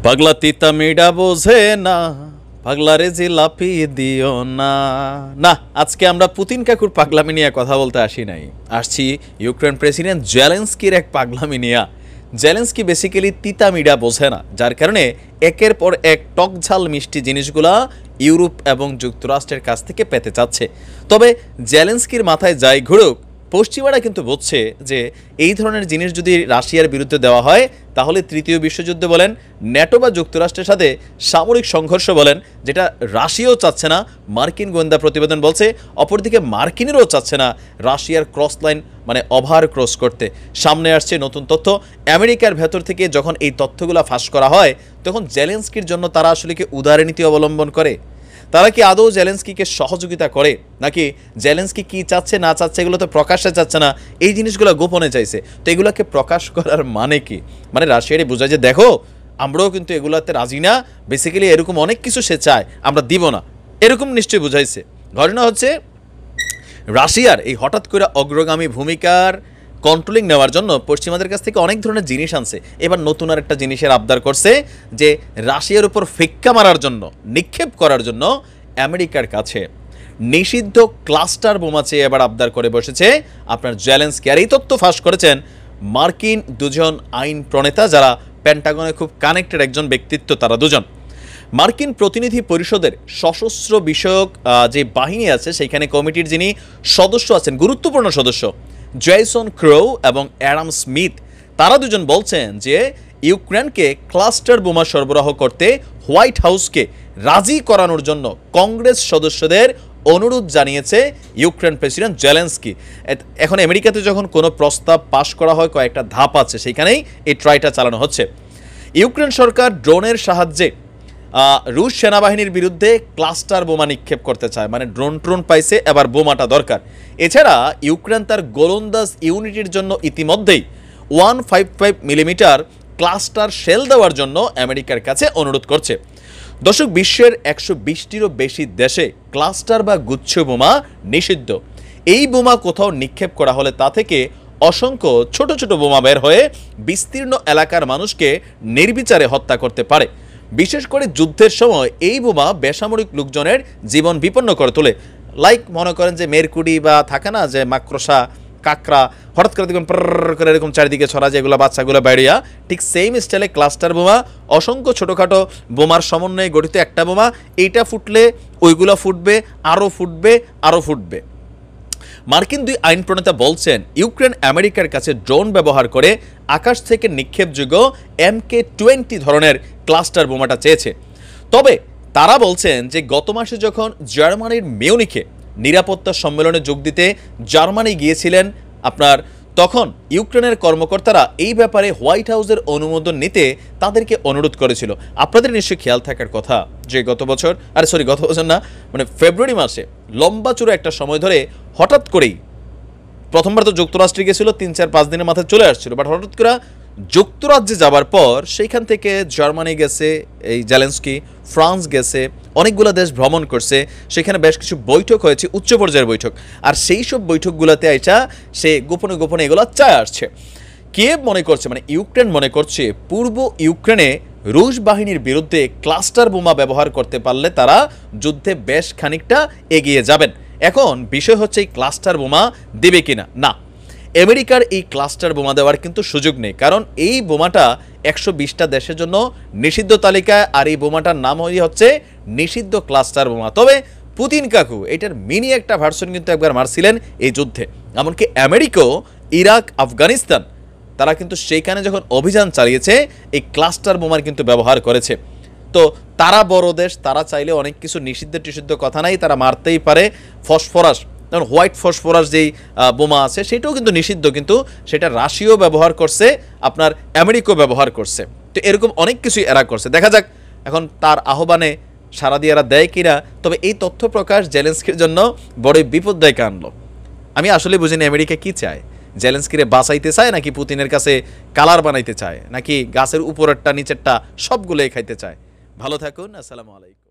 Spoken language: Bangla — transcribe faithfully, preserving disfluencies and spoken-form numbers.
পাগলা তিতা মিডা বোঝে না, পাগলারে জিলাপি দিও না। না, আজকে আমরা পুতিন কাকুর পাগলামি নিয়ে কথা বলতে আসি নাই, আসছি ইউক্রেন প্রেসিডেন্ট জেলেনস্কির এক পাগলামি নিয়ে। জেলেনস্কি বেসিক্যালি তিতা মিডা বোঝে না, যার কারণে একের পর এক টক ঝাল মিষ্টি জিনিসগুলা ইউরোপ এবং যুক্তরাষ্ট্রের কাছ থেকে পেতে চাচ্ছে। তবে জেলেনস্কির মাথায় যাই ঘুরুক, পশ্চিমারা কিন্তু বুঝছে যে এই ধরনের জিনিস যদি রাশিয়ার বিরুদ্ধে দেওয়া হয় তাহলে তৃতীয় বিশ্বযুদ্ধ বলেন, ন্যাটো বা যুক্তরাষ্ট্রের সাথে সামরিক সংঘর্ষ বলেন, যেটা রাশিয়াও চাচ্ছে না, মার্কিন গোয়েন্দা প্রতিবেদন বলছে। অপরদিকে মার্কিনেরও চাচ্ছে না রাশিয়ার ক্রস লাইন মানে ওভার ক্রস করতে। সামনে আসছে নতুন তথ্য, আমেরিকার ভেতর থেকে যখন এই তথ্যগুলো ফাঁস করা হয় তখন জেলেনস্কির জন্য তারা আসলে কি উদারনীতি অবলম্বন করে? তারা কি আদৌ জেলেনস্কিকে সহযোগিতা করে, নাকি জেলেনস্কি কি চাচ্ছে না চাচ্ছে এগুলো তো প্রকাশ্যে চাচ্ছে না, এই জিনিসগুলো গোপনে চাইছে? তো এগুলোকে প্রকাশ করার মানে কি? মানে রাশিয়ারই বোঝায় যে দেখো আমরাও কিন্তু এগুলোতে রাজি না, বেসিক্যালি এরকম অনেক কিছু সে চায়, আমরা দিব না, এরকম নিশ্চয়ই বুঝাইছে। ঘটনা হচ্ছে রাশিয়ার এই হঠাৎ করে অগ্রগামী ভূমিকার কন্ট্রোলিং নেওয়ার জন্য পশ্চিমাদের কাছ থেকে অনেক ধরনের জিনিস আনছে। এবার নতুন আর একটা জিনিসের আবদার করছে যে রাশিয়ার উপর ফিক্কা মারার জন্য, নিক্ষেপ করার জন্য আমেরিকার কাছে নিষিদ্ধ ক্লাস্টার বোমা চেয়ে এবার আবদার করে বসেছে আপনার জেলেনস্কি। আর এই তথ্য ফাঁস করেছেন মার্কিন দুজন আইন প্রণেতা, যারা পেন্টাগনে খুব কানেক্টেড একজন ব্যক্তিত্ব, তারা দুজন। মার্কিন প্রতিনিধি পরিষদের সশস্ত্র বিষয়ক যে বাহিনী আছে সেইখানে কমিটির যিনি সদস্য আছেন, গুরুত্বপূর্ণ সদস্য জেসন ক্রো এবং অ্যাডাম স্মিথ, তারা দুজন বলছেন যে ইউক্রেনকে ক্লাস্টার বোমা সরবরাহ করতে হোয়াইট হাউসকে রাজি করানোর জন্য কংগ্রেস সদস্যদের অনুরোধ জানিয়েছে ইউক্রেন প্রেসিডেন্ট জেলেনস্কি। এখন আমেরিকাতে যখন কোনো প্রস্তাব পাশ করা হয় কয়েকটা ধাপ আছে, সেইখানেই এই ট্রাইটা চালানো হচ্ছে। ইউক্রেন সরকার ড্রোনের সাহায্যে রুশ সেনাবাহিনীর বিরুদ্ধে ক্লাস্টার বোমা নিক্ষেপ করতে চায়, মানে ড্রোন ট্রোন পাইছে, এবার বোমাটা দরকার। এছাড়া ইউক্রেন তার গোলন্দাজ ইউনিটের জন্য ইতিমধ্যেই one five five millimetre cluster shell দেওয়ার জন্য আমেরিকার কাছে অনুরোধ করছে। দর্শক, বিশ্বের একশো বিশটিরও বেশি দেশে ক্লাস্টার বা গুচ্ছ বোমা নিষিদ্ধ। এই বোমা কোথাও নিক্ষেপ করা হলে তা থেকে অসংখ্য ছোট ছোট বোমা বের হয়ে বিস্তীর্ণ এলাকার মানুষকে নির্বিচারে হত্যা করতে পারে। বিশেষ করে যুদ্ধের সময় এই বোমা বেসামরিক লোকজনের জীবন বিপন্ন করে তোলে। লাইক মনে করেন যে মেরকুডি বা থাকে না যে মাকড়সা, কাকড়া হঠাৎ করে দেখুন করে এরকম চারিদিকে ছড়া যায়, এগুলো বাচ্চাগুলো বেরিয়া, ঠিক সেম স্টাইলে ক্লাস্টার বোমা অসংখ্য ছোটোখাটো বোমার সমন্বয়ে গঠিত একটা বোমা। এইটা ফুটলে ওইগুলো ফুটবে, আরও ফুটবে, আরও ফুটবে। মার্কিন দুই আইন প্রণেতা বলছেন ইউক্রেন আমেরিকার কাছে ড্রোন ব্যবহার করে আকাশ থেকে নিক্ষেপযোগ্য এম কে টোয়েন্টি ধরনের ক্লাস্টার বোমাটা চেয়েছে। তবে তারা বলছেন যে গত মাসে যখন জার্মানির মিউনিখে নিরাপত্তা সম্মেলনে যোগ দিতে জার্মানি গিয়েছিলেন আপনার, তখন ইউক্রেনের কর্মকর্তারা এই ব্যাপারে হোয়াইট হাউসের অনুমোদন নিতে তাদেরকে অনুরোধ করেছিল। আপনাদের নিশ্চয়ই খেয়াল থাকার কথা যে গত বছর, আরে সরি গত বছর না, মানে ফেব্রুয়ারি মাসে লম্বা চূড়া একটা সময় ধরে হঠাৎ করেই, প্রথমবার তো যুক্তরাষ্ট্রে গেছিল, তিন চার পাঁচ দিনের মাথায় চলে আসছিল, বাট হঠাৎ করে যুক্তরাজ্যে যাবার পর সেইখান থেকে জার্মানি গেছে এই জেলেনস্কি, ফ্রান্স গেছে, অনেকগুলো দেশ ভ্রমণ করছে, সেখানে বেশ কিছু বৈঠক হয়েছে, উচ্চ পর্যায়ের বৈঠক। আর সেই সব বৈঠকগুলোতে আইসা সে গোপনে গোপনে এগুলো চায় আসছে। কিয়েভ মনে করছে, মানে ইউক্রেন মনে করছে পূর্ব ইউক্রেনে রুশ বাহিনীর বিরুদ্ধে ক্লাস্টার বোমা ব্যবহার করতে পারলে তারা যুদ্ধে বেশ খানিকটা এগিয়ে যাবেন। এখন বিষয় হচ্ছে এই ক্লাস্টার বোমা দেবে কিনা। না, আমেরিকার এই ক্লাস্টার বোমা দেওয়ার কিন্তু সুযোগ নেই, কারণ এই বোমাটা একশো বিশটা দেশের জন্য নিষিদ্ধ তালিকায়, আর এই বোমাটার নাম হচ্ছে নিষিদ্ধ ক্লাস্টার বোমা। তবে পুতিন কাকু এটার মিনি একটা ভার্সন কিন্তু একবার মারছিলেন এই যুদ্ধে। এমনকি আমেরিকাও ইরাক, আফগানিস্তান, তারা কিন্তু সেইখানে যখন অভিযান চালিয়েছে এই ক্লাস্টার বোমার কিন্তু ব্যবহার করেছে। তো তারা বড় দেশ, তারা চাইলে অনেক কিছু নিষিদ্ধ টিষিদ্ধ কথা নাই, তারা মারতেই পারে। ফসফরাস, যেমন হোয়াইট ফসফরাস যেই বোমা আছে সেটাও কিন্তু নিষিদ্ধ, কিন্তু সেটা রাশিয়াও ব্যবহার করছে, আপনার আমেরিকাও ব্যবহার করছে। তো এরকম অনেক কিছুই এরা করছে। দেখা যাক এখন তার আহ্বানে সারা দিয়ে এরা দেয় কিনা। তবে এই তথ্য প্রকাশ জেলেনস্কির জন্য বড়ই বিপদদায়ক আনলো। আমি আসলে বুঝিনি আমেরিকা কি চায়, জেলেনস্কিরে বাঁচাইতে চায় নাকি পুতিনের কাছে কালার বানাইতে চায়, নাকি গাছের উপরেরটা নিচেরটা সবগুলোই খাইতে চায়। ভালো থাকুন, আসসালামু আলাইকুম।